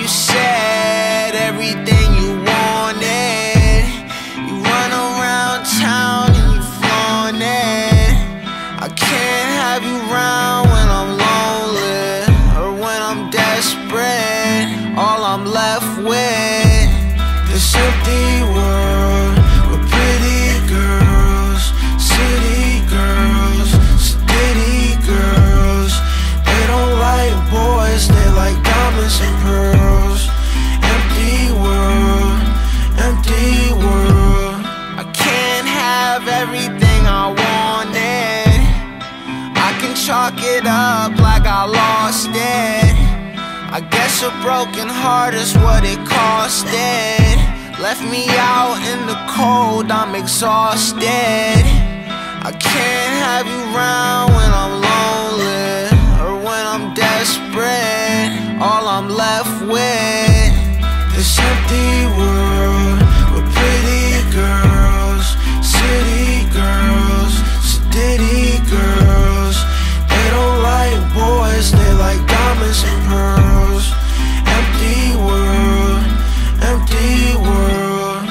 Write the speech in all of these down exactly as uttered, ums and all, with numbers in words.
you said everything you wanted. You run around town and you flaunt it. I can't have you round when I'm lonely or when I'm desperate. All I'm left with, this empty world with pretty girls, city girls, city girls. They don't like boys, they like diamonds and pearls. Empty world, empty world. I can't have everything I wanted. I can chalk it up like I lost it. I guess a broken heart is what it costed. Left me out in the cold, I'm exhausted. I can't have you round when I'm lonely or when I'm desperate. All I'm left with, this empty world with pretty girls, city girls, city girls. They don't like boys, they like diamonds and pearls. Empty world, empty world.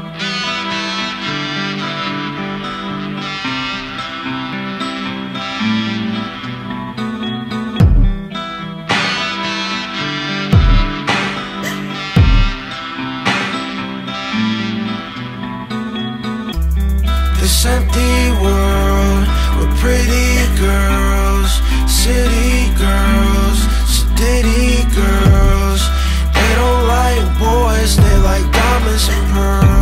This empty world with pretty girls, city girls, city girls. They don't like boys, they like diamonds and pearls.